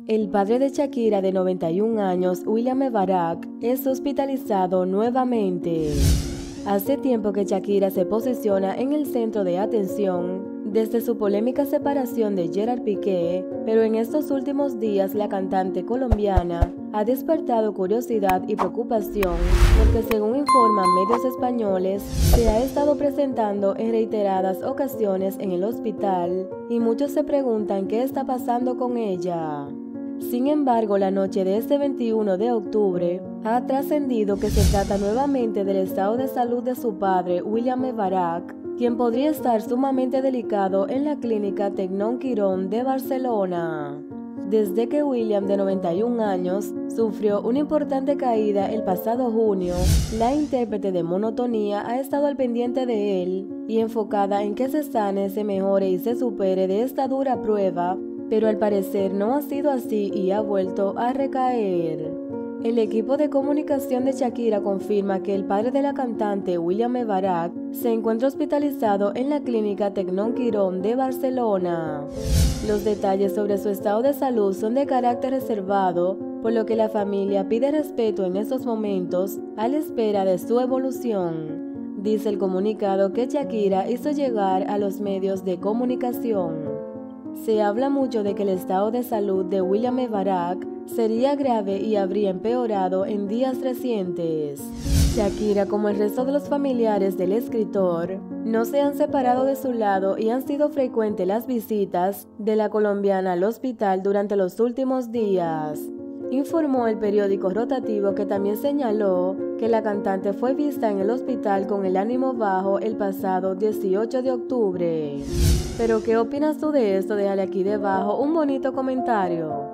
El padre de Shakira, de 91 años, William Mebarak, es hospitalizado nuevamente. Hace tiempo que Shakira se posiciona en el centro de atención desde su polémica separación de Gerard Piqué, pero en estos últimos días la cantante colombiana ha despertado curiosidad y preocupación porque, según informan medios españoles, se ha estado presentando en reiteradas ocasiones en el hospital y muchos se preguntan qué está pasando con ella. Sin embargo, la noche de este 21 de octubre ha trascendido que se trata nuevamente del estado de salud de su padre, William Mebarak, quien podría estar sumamente delicado en la clínica Tecnon Quirón de Barcelona. Desde que William, de 91 años, sufrió una importante caída el pasado junio, la intérprete de Monotonía ha estado al pendiente de él y enfocada en que se sane, se mejore y se supere de esta dura prueba, pero al parecer no ha sido así y ha vuelto a recaer. El equipo de comunicación de Shakira confirma que el padre de la cantante, William Mebarak, se encuentra hospitalizado en la clínica Tecnon Quirón de Barcelona. Los detalles sobre su estado de salud son de carácter reservado, por lo que la familia pide respeto en estos momentos a la espera de su evolución, dice el comunicado que Shakira hizo llegar a los medios de comunicación. Se habla mucho de que el estado de salud de William Mebarak sería grave y habría empeorado en días recientes. Shakira, como el resto de los familiares del escritor, no se han separado de su lado y han sido frecuentes las visitas de la colombiana al hospital durante los últimos días. Informó el periódico Rotativo, que también señaló que la cantante fue vista en el hospital con el ánimo bajo el pasado 18 de octubre. Pero ¿qué opinas tú de esto? Déjale aquí debajo un bonito comentario.